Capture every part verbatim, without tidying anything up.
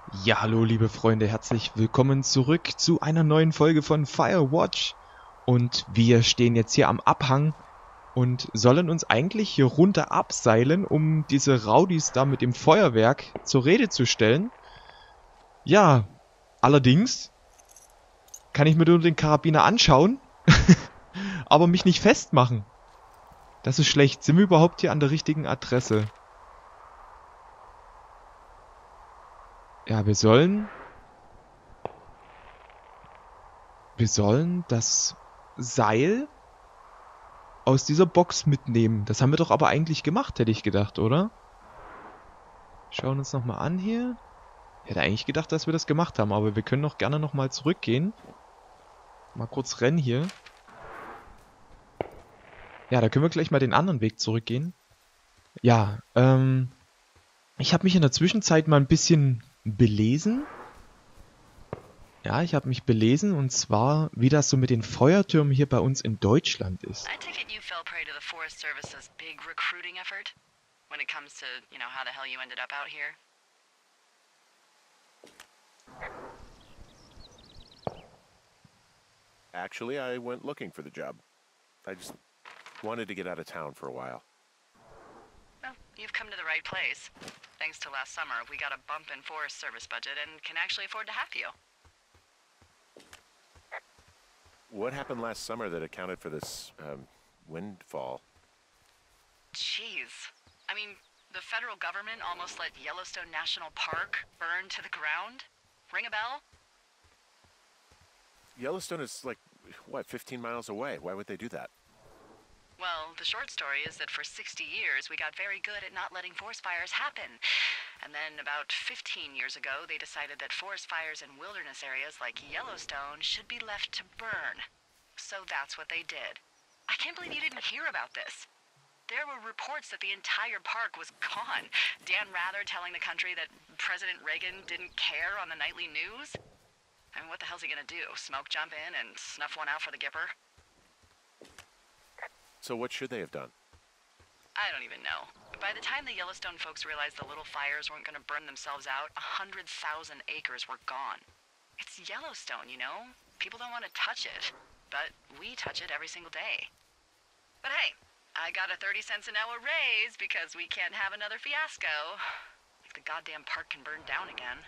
Ja, hallo liebe Freunde, herzlich willkommen zurück zu einer neuen Folge von Firewatch. Und wir stehen jetzt hier am Abhang und sollen uns eigentlich hier runter abseilen, um diese Rowdies da mit dem Feuerwerk zur Rede zu stellen. Ja, allerdings kann ich mir nur den Karabiner anschauen, aber mich nicht festmachen. Das ist schlecht. Sind wir überhaupt hier an der richtigen Adresse? Ja, wir sollen... Wir sollen das Seil aus dieser Box mitnehmen. Das haben wir doch aber eigentlich gemacht, hätte ich gedacht, oder? Schauen uns nochmal an hier. Ich hätte eigentlich gedacht, dass wir das gemacht haben, aber wir können doch gerne nochmal zurückgehen. Mal kurz rennen hier. Ja, da können wir gleich mal den anderen Weg zurückgehen. Ja, ähm... ich habe mich in der Zwischenzeit mal ein bisschen belesen. Ja, ich habe mich belesen und zwar, wie das so mit den Feuertürmen hier bei uns in Deutschland ist. I take it you fell prey to the Forest Service's big recruiting effort when it comes to, you know, how the hell you ended up out here. Actually, I went looking for the job. I just wanted to get out of town for a while. Well, you've come to the right place. Thanks to last summer, we got a bump in Forest Service budget and can actually afford to have you. What happened last summer that accounted for this um, windfall? Jeez. I mean, the federal government almost let Yellowstone National Park burn to the ground? Ring a bell? Yellowstone is like, what, fifteen miles away. Why would they do that? Well, the short story is that for sixty years, we got very good at not letting forest fires happen. And then about fifteen years ago, they decided that forest fires in wilderness areas like Yellowstone should be left to burn. So that's what they did. I can't believe you didn't hear about this. There were reports that the entire park was gone. Dan Rather telling the country that President Reagan didn't care on the nightly news. I mean, what the hell's he gonna do? Smoke jump in and snuff one out for the Gipper? So what should they have done? I don't even know. By the time the Yellowstone folks realized the little fires weren't going to burn themselves out, a hundred thousand acres were gone. It's Yellowstone, you know? People don't want to touch it. But we touch it every single day. But hey, I got a thirty cents an hour raise because we can't have another fiasco. Like the goddamn park can burn down again.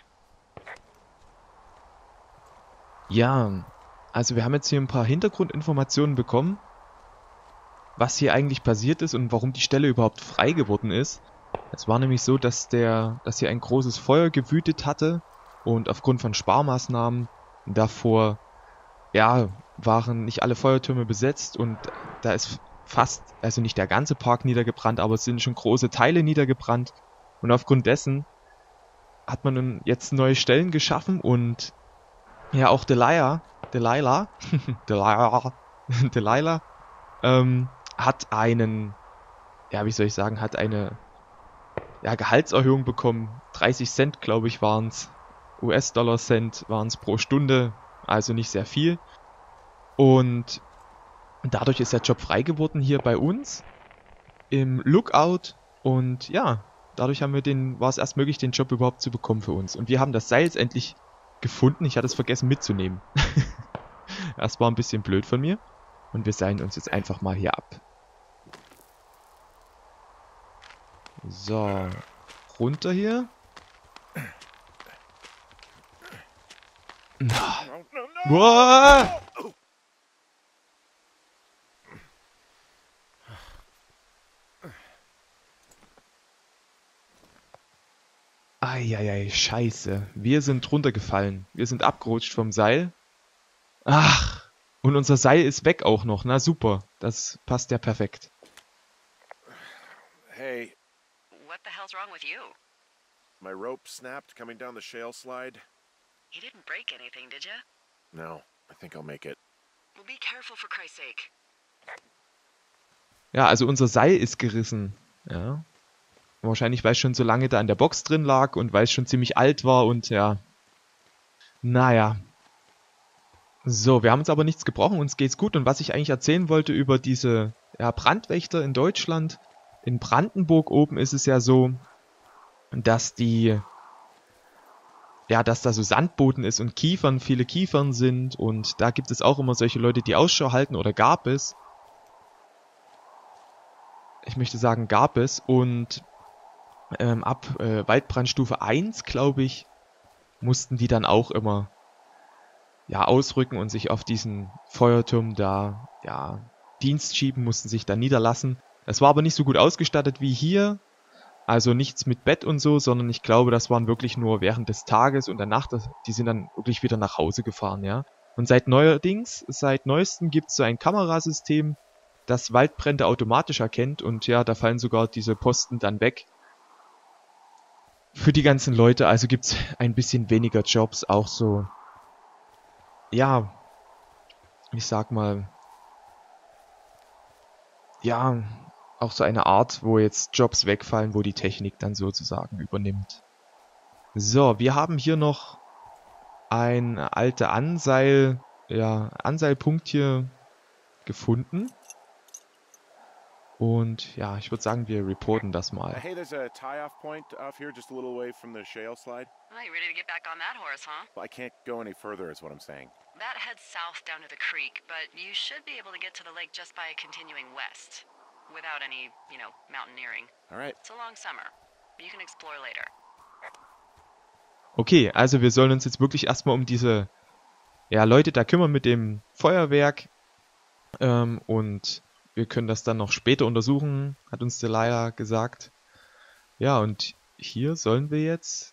Ja, also wir haben jetzt hier ein paar Hintergrundinformationen bekommen, was hier eigentlich passiert ist und warum die Stelle überhaupt frei geworden ist. Es war nämlich so, dass der, dass hier ein großes Feuer gewütet hatte und aufgrund von Sparmaßnahmen davor, ja, waren nicht alle Feuertürme besetzt und da ist fast, also nicht der ganze Park niedergebrannt, aber es sind schon große Teile niedergebrannt und aufgrund dessen hat man nun jetzt neue Stellen geschaffen und ja, auch Delilah, Delilah, Delilah, Delilah, ähm, hat einen, ja, wie soll ich sagen, hat eine, ja, Gehaltserhöhung bekommen. dreißig Cent, glaube ich, waren es. U S-Dollar-Cent waren es pro Stunde, also nicht sehr viel. Und dadurch ist der Job frei geworden hier bei uns im Lookout. Und ja, dadurch haben wir den, war es erst möglich, den Job überhaupt zu bekommen für uns. Und wir haben das Seil jetzt endlich gefunden. Ich hatte es vergessen mitzunehmen. Das war ein bisschen blöd von mir. Und wir seilen uns jetzt einfach mal hier ab. So, runter hier. Na. No, no, no! Wow. Eieiei, scheiße. Wir sind runtergefallen. Wir sind abgerutscht vom Seil. Ach, und unser Seil ist weg auch noch. Na super, das passt ja perfekt. Hey, What the hell's wrong with you? my rope snapped coming down the shale slide. You didn't break anything, did you? No, I think I'll make it. Well, be careful for Christ's sake. Ja, also unser Seil ist gerissen. Ja. Wahrscheinlich, weil es schon so lange da in der Box drin lag und weil es schon ziemlich alt war und ja. Naja. So, wir haben uns aber nichts gebrochen, uns geht's gut. Und was ich eigentlich erzählen wollte über diese ja, Brandwächter in Deutschland. In Brandenburg oben ist es ja so, dass die ja, dass da so Sandboden ist und Kiefern, viele Kiefern sind. Und da gibt es auch immer solche Leute, die Ausschau halten, oder gab es. Ich möchte sagen, gab es. Und ähm, ab äh, Waldbrandstufe eins, glaube ich, mussten die dann auch immer ja, ausrücken und sich auf diesen Feuerturm da ja, Dienst schieben, mussten sich da niederlassen. Es war aber nicht so gut ausgestattet wie hier. Also nichts mit Bett und so, sondern ich glaube, das waren wirklich nur während des Tages und der Nacht, die sind dann wirklich wieder nach Hause gefahren, ja. Und seit neuerdings, seit neuestem gibt es so ein Kamerasystem, das Waldbrände automatisch erkennt und ja, da fallen sogar diese Posten dann weg. Für die ganzen Leute, also gibt es ein bisschen weniger Jobs, auch so, ja, ich sag mal, ja, auch so eine Art, wo jetzt Jobs wegfallen, wo die Technik dann sozusagen übernimmt. So, wir haben hier noch ein alter Anseil, ja, Anseilpunkt hier gefunden. Und ja, ich würde sagen, wir reporten das mal. Hey, there's a tie-off point off here just a little way from the shale slide. Oh, you ready to get back on that horse, huh? Well, I can't go any further is what I'm saying. That heads south down to the creek, but you should be able to get to the lake just by continuing west. Without any, you know, mountaineering. All right. It's a long summer. You can explore later. Okay, also wir sollen uns jetzt wirklich erstmal um diese ja, Leute da kümmern mit dem Feuerwerk. Ähm, und wir können das dann noch später untersuchen, hat uns Delia gesagt. Ja, und hier sollen wir jetzt...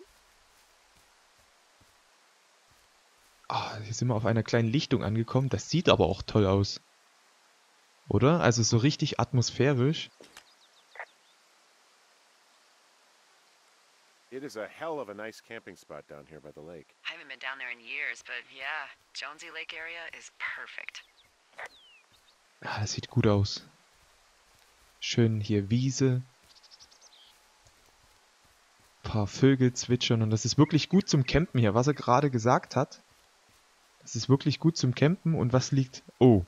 Ah, hier sind wir auf einer kleinen Lichtung angekommen. Das sieht aber auch toll aus. Oder? Also so richtig atmosphärisch. It is a hell of a nice camping spot down here by the lake. I haven't been down there in years, but yeah, Jonesy Lake area is perfect. Ah, das sieht gut aus. Schön hier Wiese. Ein paar Vögel zwitschern und das ist wirklich gut zum Campen hier, was er gerade gesagt hat. Das ist wirklich gut zum Campen und was liegt... Oh.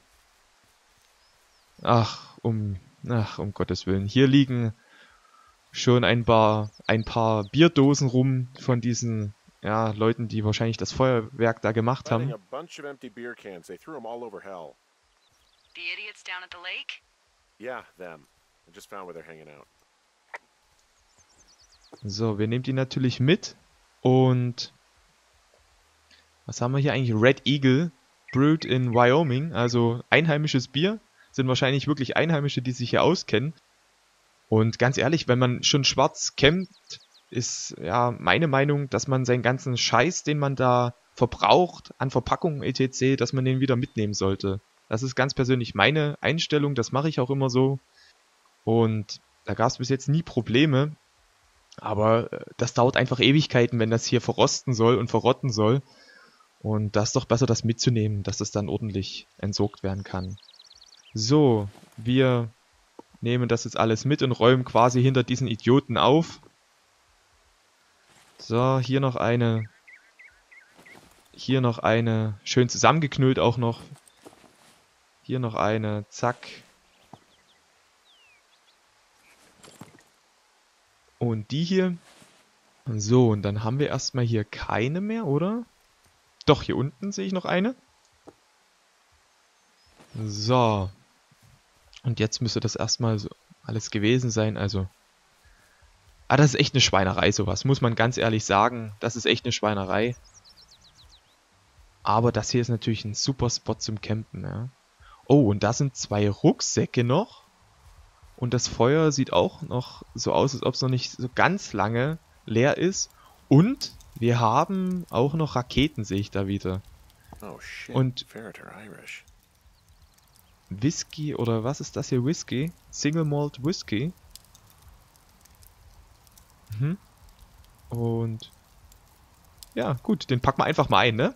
Ach, um... Ach, um Gottes Willen. Hier liegen schon ein paar, ein paar Bierdosen rum von diesen ja, Leuten, die wahrscheinlich das Feuerwerk da gemacht haben. A bunch of empty beer cans. They threw them all over hell. The idiots down at the lake? Yeah, them. I just found where they're hanging out. So, wir nehmen die natürlich mit. Und was haben wir hier eigentlich? Red Eagle, brewed in Wyoming, also einheimisches Bier. Sind wahrscheinlich wirklich Einheimische, die sich hier auskennen. Und ganz ehrlich, wenn man schon schwarz campt, ist ja meine Meinung, dass man seinen ganzen Scheiß, den man da verbraucht, an Verpackungen et cetera, dass man den wieder mitnehmen sollte. Das ist ganz persönlich meine Einstellung, das mache ich auch immer so. Und da gab es bis jetzt nie Probleme. Aber das dauert einfach Ewigkeiten, wenn das hier verrosten soll und verrotten soll. Und das ist doch besser, das mitzunehmen, dass das dann ordentlich entsorgt werden kann. So, wir nehmen das jetzt alles mit und räumen quasi hinter diesen Idioten auf. So, hier noch eine. Hier noch eine. Schön zusammengeknüllt auch noch. Hier noch eine. Zack. Und die hier. So, und dann haben wir erstmal hier keine mehr, oder? Doch, hier unten sehe ich noch eine. So. Und jetzt müsste das erstmal so alles gewesen sein, also... Ah, das ist echt eine Schweinerei, sowas, muss man ganz ehrlich sagen. Das ist echt eine Schweinerei. Aber das hier ist natürlich ein super Spot zum Campen, ja. Oh, und da sind zwei Rucksäcke noch. Und das Feuer sieht auch noch so aus, als ob es noch nicht so ganz lange leer ist. Und wir haben auch noch Raketen, sehe ich da wieder. Oh shit. Und Ferreter Irish. Whisky, oder was ist das hier? Whisky? Single Malt Whisky. Mhm. Und ja, gut, den packen wir einfach mal ein, ne?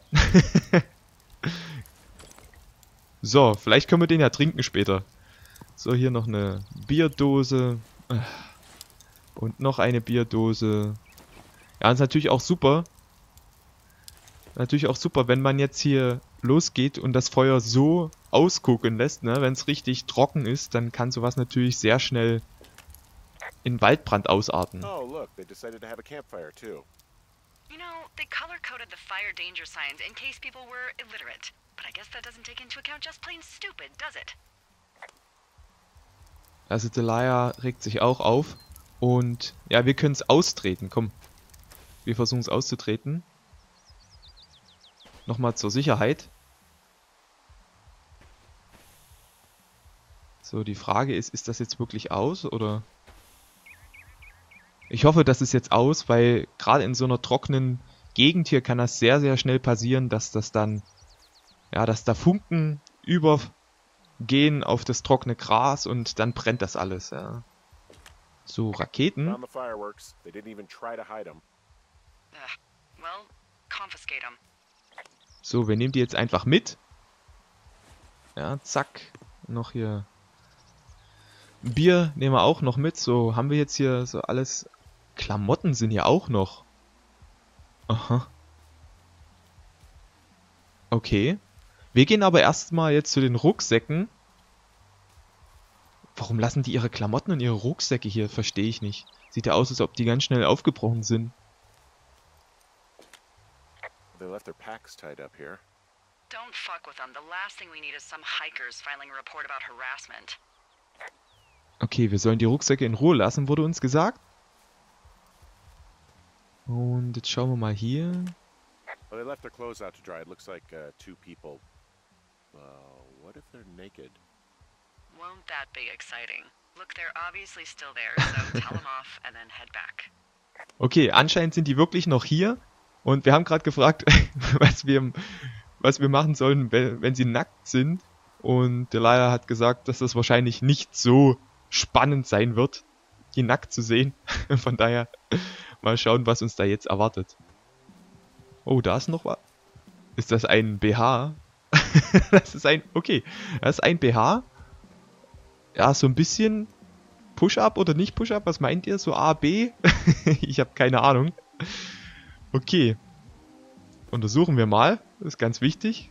So, vielleicht können wir den ja trinken später. So, hier noch eine Bierdose. Und noch eine Bierdose. Ja, ist natürlich auch super. Natürlich auch super, wenn man jetzt hier losgeht und das Feuer so ausgucken lässt, ne? Wenn es richtig trocken ist, dann kann sowas natürlich sehr schnell in Waldbrand ausarten. Oh, look, they decided to have a campfire too. You know, they color-coded the fire danger signs in case people were illiterate. But I guess that doesn't take into account just plain stupid, does it? Also Delia regt sich auch auf. Und ja, wir können es austreten. Komm. Wir versuchen es auszutreten. Nochmal zur Sicherheit. So, die Frage ist, ist das jetzt wirklich aus, oder? Ich hoffe, das ist jetzt aus, weil gerade in so einer trockenen Gegend hier kann das sehr, sehr schnell passieren, dass das dann, ja, dass da Funken übergehen auf das trockene Gras und dann brennt das alles, ja. So, Raketen. Found the fireworks. They didn't even try to hide them. Ugh. Well, confiscate them. So, wir nehmen die jetzt einfach mit. Ja, zack. Noch hier Bier nehmen wir auch noch mit. So, haben wir jetzt hier so alles. Klamotten sind hier auch noch. Aha. Okay. Wir gehen aber erstmal jetzt zu den Rucksäcken. Warum lassen die ihre Klamotten und ihre Rucksäcke hier? Verstehe ich nicht. Sieht ja aus, als ob die ganz schnell aufgebrochen sind. They left their packs tied up here. Don't fuck with them. The last thing we need is some hikers filing a report about harassment. Okay, wir sollen die Rucksäcke in Ruhe lassen, wurde uns gesagt. Und jetzt schauen wir mal hier. Well, they left their clothes out to dry. It looks like uh, two people. Well, what if they're naked? Won't that be exciting? Look, they're obviously still there, so tell them off and then head back. Okay, anscheinend sind die wirklich noch hier. Und wir haben gerade gefragt, was wir, was wir machen sollen, wenn, wenn sie nackt sind. Und Delia hat gesagt, dass das wahrscheinlich nicht so spannend sein wird, die nackt zu sehen. Von daher mal schauen, was uns da jetzt erwartet. Oh, da ist noch was. Ist das ein B H? Das ist ein... Okay, das ist ein B H. Ja, so ein bisschen Push-Up oder nicht Push-Up. Was meint ihr? So A, B? Ich habe keine Ahnung. Okay. Untersuchen wir mal. Das ist ganz wichtig.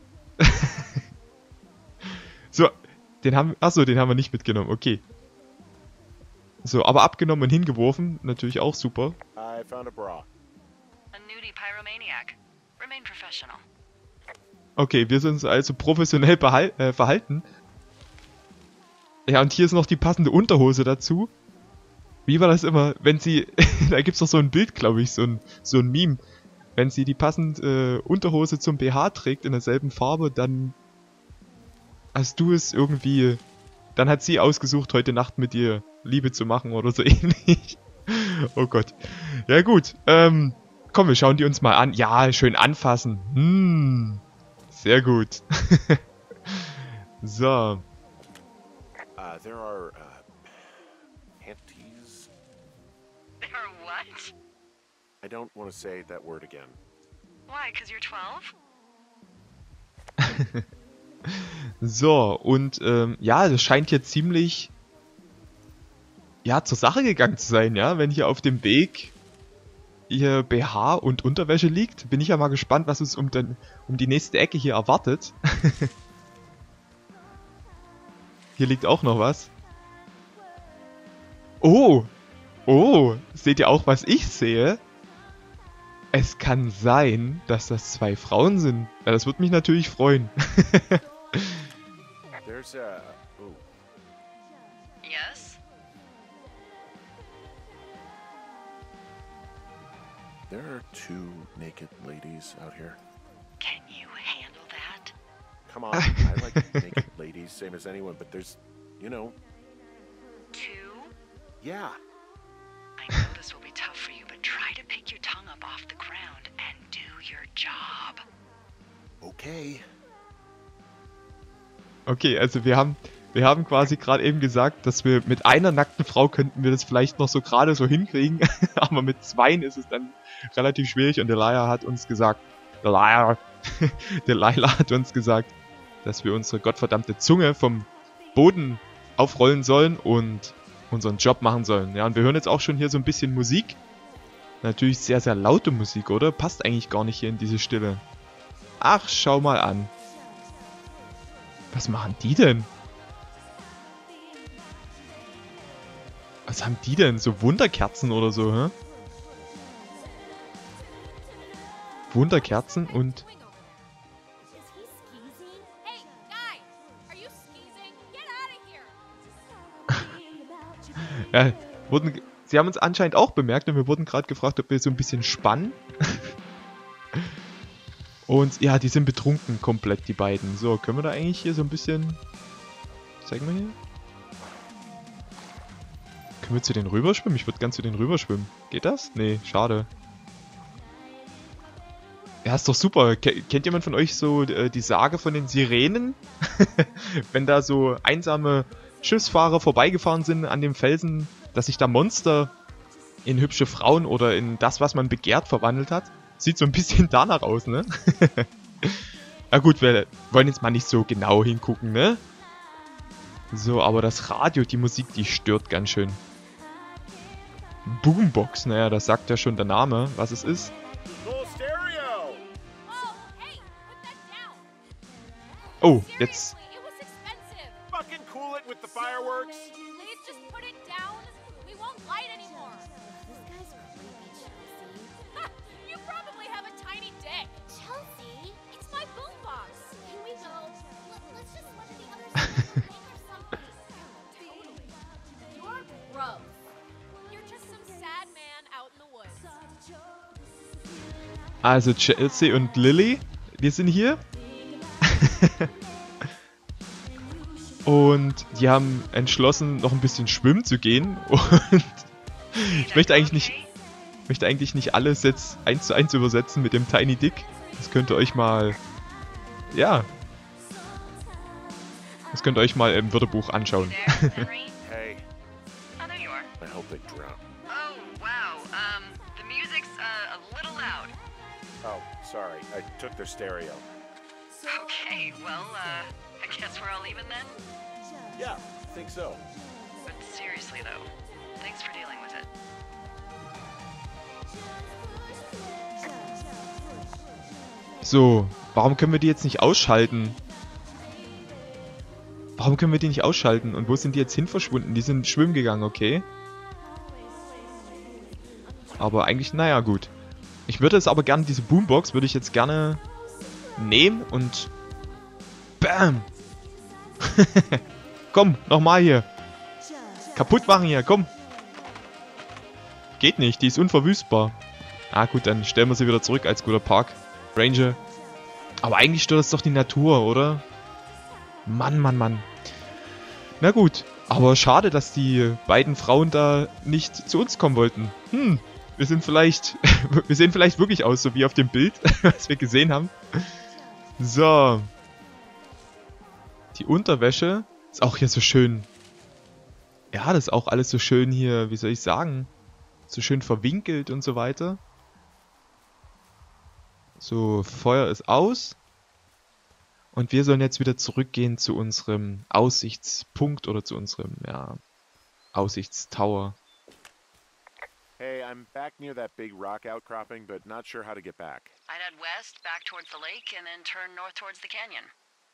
So, den haben... Achso, den haben wir nicht mitgenommen. Okay. So, aber abgenommen und hingeworfen. Natürlich auch super. I found a bra. A nudie pyromaniac. Remain professional. Okay, wir sind uns also professionell behal- äh, verhalten. Ja, und hier ist noch die passende Unterhose dazu. Wie war das immer, wenn sie... Da gibt's doch so ein Bild, glaube ich, so ein, so ein Meme. Wenn sie die passende äh, Unterhose zum B H trägt in derselben Farbe, dann hast du es irgendwie... Dann hat sie ausgesucht, heute Nacht mit dir Liebe zu machen oder so ähnlich. Oh Gott. Ja gut, ähm... Komm, wir schauen die uns mal an. Ja, schön anfassen. Hm, sehr gut. So. Uh, there are uh, panties. There are what? I don't want to say that word again. Why, because you're twelve? So, und ähm, ja, das scheint hier ziemlich ja, zur Sache gegangen zu sein, ja. Wenn hier auf dem Weg ihr B H und Unterwäsche liegt, bin ich ja mal gespannt, was uns um, den, um die nächste Ecke hier erwartet. Hier liegt auch noch was. Oh! Oh! Seht ihr auch, was ich sehe? Es kann sein, dass das zwei Frauen sind. Ja, das würde mich natürlich freuen. There's a... Ooh. Yes? There are two naked ladies out here. Can you handle that? Come on, I like naked ladies, same as anyone, but there's, you know, Two? yeah. I know this will be tough for you, but try to pick your tongue up off the ground and do your job. Okay. Okay, also wir haben wir haben quasi gerade eben gesagt, dass wir mit einer nackten Frau könnten wir das vielleicht noch so gerade so hinkriegen, aber mit zweien ist es dann relativ schwierig und Delia hat uns gesagt, Delia, Delia hat uns gesagt, dass wir unsere gottverdammte Zunge vom Boden aufrollen sollen und unseren Job machen sollen. Ja, und wir hören jetzt auch schon hier so ein bisschen Musik. Natürlich sehr, sehr laute Musik, oder? Passt eigentlich gar nicht hier in diese Stille. Ach, schau mal an. Was machen die denn? Was haben die denn? So Wunderkerzen oder so, hä? Wunderkerzen und... Ja, wurden, sie haben uns anscheinend auch bemerkt und wir wurden gerade gefragt, ob wir so ein bisschen spannen. Und ja, die sind betrunken komplett, die beiden. So, können wir da eigentlich hier so ein bisschen... Zeigen wir hier? Können wir zu denen rüberschwimmen? Ich würde ganz zu denen rüberschwimmen. Geht das? Nee, schade. Ja, ist doch super. Ke- kennt jemand von euch so äh, die Sage von den Sirenen? Wenn da so einsame Schiffsfahrer vorbeigefahren sind an dem Felsen, dass sich da Monster in hübsche Frauen oder in das, was man begehrt, verwandelt hat. Sieht so ein bisschen danach aus, ne? Na gut, wir wollen jetzt mal nicht so genau hingucken, ne? So, aber das Radio, die Musik, die stört ganz schön. Boombox, naja, das sagt ja schon der Name, was es ist. Oh, jetzt... Also Chelsea und Lily, wir sind hier. Und die haben entschlossen, noch ein bisschen schwimmen zu gehen. Und ich möchte eigentlich nicht, möchte eigentlich nicht alles jetzt eins zu eins übersetzen mit dem Tiny Dick. Das könnt ihr euch mal, ja, das könnt ihr euch mal im Wörterbuch anschauen. Hey. Oh, there you are. I hope they drown. Oh, wow. Um, the music's uh, a little loud. Oh, sorry. I took their stereo. Okay, well, uh, I guess we're all even then? Yeah, think so. But seriously, though, thanks for dealing with it. So, warum können wir die jetzt nicht ausschalten? Warum können wir die nicht ausschalten? Und wo sind die jetzt hin verschwunden? Die sind schwimmen gegangen, okay. Aber eigentlich, naja, gut. Ich würde es aber gerne, diese Boombox würde ich jetzt gerne nehmen und... Bam! Komm, nochmal hier. Kaputt machen hier, komm. Geht nicht, die ist unverwüstbar. Ah gut, dann stellen wir sie wieder zurück als guter Park Ranger. Aber eigentlich stört das doch die Natur, oder? Mann, Mann, Mann. Na gut, aber schade, dass die beiden Frauen da nicht zu uns kommen wollten. Hm, wir sind vielleicht... wir sehen vielleicht wirklich aus, so wie auf dem Bild, was wir gesehen haben. So. Die Unterwäsche ist auch hier so schön. Ja, das ist auch alles so schön hier, wie soll ich sagen, so schön verwinkelt und so weiter. So, Feuer ist aus. Und wir sollen jetzt wieder zurückgehen zu unserem Aussichtspunkt oder zu unserem, ja, Aussichtstower. Hey, I'm back near that big rock outcropping, but not sure how to get back. I'd head west, back towards the lake, and then turn north towards the canyon.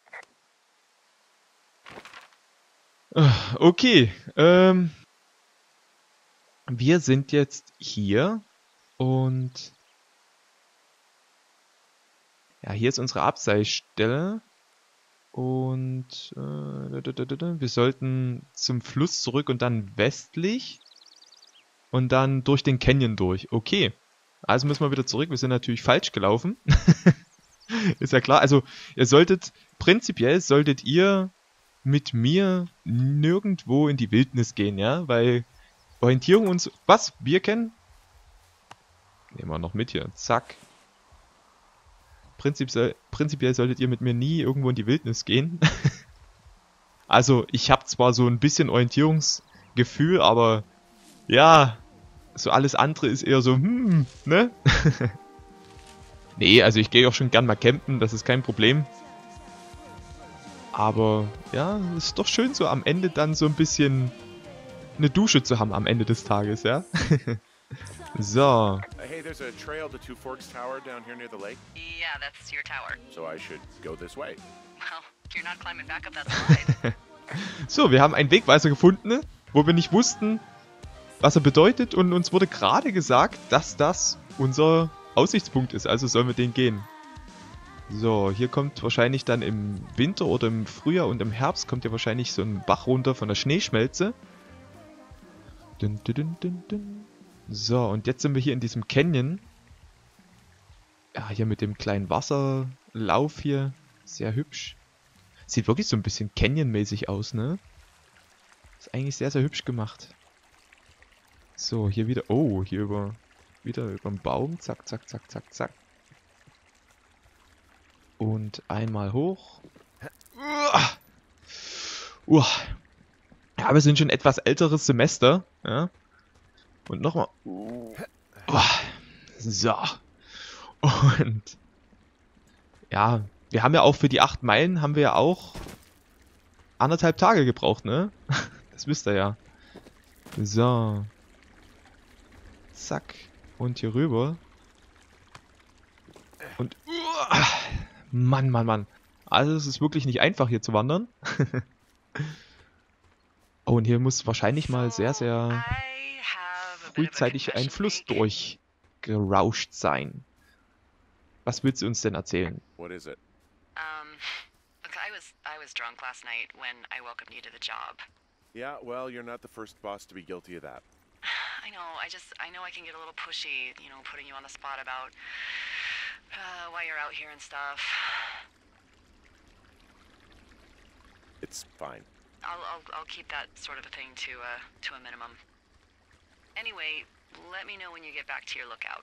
Okay, ähm, wir sind jetzt hier und ja, hier ist unsere Abseilstelle und äh, wir sollten zum Fluss zurück und dann westlich und dann durch den Canyon durch. Okay, also müssen wir wieder zurück. Wir sind natürlich falsch gelaufen. Ist ja klar. Also ihr solltet, prinzipiell solltet ihr mit mir nirgendwo in die Wildnis gehen, ja, weil Orientierung uns, was, wir kennen? Nehmen wir noch mit hier, zack. Prinzipiell, prinzipiell solltet ihr mit mir nie irgendwo in die Wildnis gehen. Also, ich habe zwar so ein bisschen Orientierungsgefühl, aber ja, so alles andere ist eher so, hm, ne? Nee, also ich gehe auch schon gern mal campen, das ist kein Problem. Aber ja, es ist doch schön so am Ende dann so ein bisschen eine Dusche zu haben am Ende des Tages, ja? So. Hey, there's a trail to Two Forks Tower down here near the lake. Yeah, that's your tower. So I should go this way. Well, you're not climbing back up that slide. So, wir haben einen Wegweiser gefunden, wo wir nicht wussten, was er bedeutet. Und uns wurde gerade gesagt, dass das unser Aussichtspunkt ist, also sollen wir den gehen. So, hier kommt wahrscheinlich dann im Winter oder im Frühjahr und im Herbst kommt ja wahrscheinlich so ein Bach runter von der Schneeschmelze. Dun, dun, dun, dun, dun. So, und jetzt sind wir hier in diesem Canyon. Ja, hier mit dem kleinen Wasserlauf hier. Sehr hübsch. Sieht wirklich so ein bisschen Canyon-mäßig aus, ne? Ist eigentlich sehr, sehr hübsch gemacht. So, hier wieder... Oh, hier über... Wieder über den Baum. Zack, zack, zack, zack, zack. Und einmal hoch. Uah. Ja, wir sind schon etwas älteres Semester. Ja. Und nochmal. So. Und ja, wir haben ja auch für die acht Meilen haben wir ja auch anderthalb Tage gebraucht, ne? Das wisst ihr ja. So. Zack. Und hier rüber. Und Mann, Mann, Mann. Also es ist wirklich nicht einfach hier zu wandern. Oh, und hier muss wahrscheinlich mal sehr, sehr frühzeitig ein Fluss durchgerauscht sein. Was willst du uns denn erzählen? What is it? Um, look, I was I was drunk last night when I welcomed you to the job. Yeah, well, you're not the first boss to be guilty of that. I know, I just, I know I can get a little pushy, you know, putting you on the spot about uh, why you're out here and stuff. It's fine. I'll, I'll, I'll keep that sort of a thing to, uh, to a minimum. Anyway, let me know when you get back to your lookout.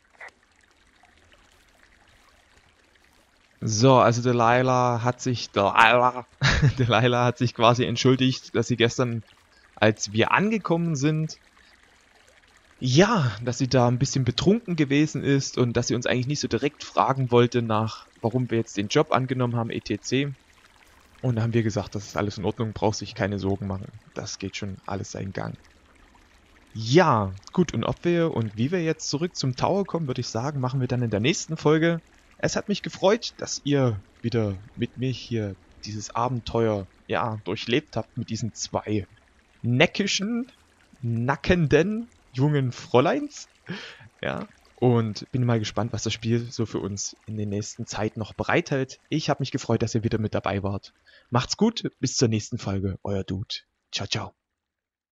So, also Delilah hat sich, Delilah, Delilah hat sich quasi entschuldigt, dass sie gestern, als wir angekommen sind, ja, dass sie da ein bisschen betrunken gewesen ist und dass sie uns eigentlich nicht so direkt fragen wollte nach, warum wir jetzt den Job angenommen haben, et cetera. Und da haben wir gesagt, das ist alles in Ordnung, brauchst dich keine Sorgen machen. Das geht schon alles seinen Gang. Ja, gut, und ob wir und wie wir jetzt zurück zum Tower kommen, würde ich sagen, machen wir dann in der nächsten Folge. Es hat mich gefreut, dass ihr wieder mit mir hier dieses Abenteuer, ja, durchlebt habt mit diesen zwei neckischen, nackenden jungen Fräuleins. Ja, und bin mal gespannt, was das Spiel so für uns in der nächsten Zeit noch bereithält. Ich habe mich gefreut, dass ihr wieder mit dabei wart. Macht's gut, bis zur nächsten Folge, euer Dude. Ciao, ciao.